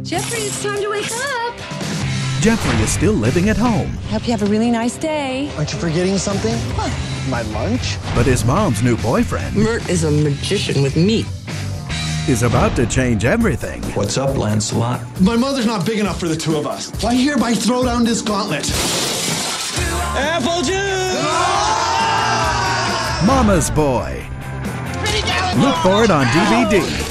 Jeffrey, it's time to wake up. Jeffrey is still living at home. Hope you have a really nice day. Aren't you forgetting something? What? My lunch? But his mom's new boyfriend Mert is a magician with meat. is about to change everything. What's up, Lancelot? My mother's not big enough for the two of us. I hereby throw down this gauntlet. Apple juice! Mama's Boy. Look for it on DVD.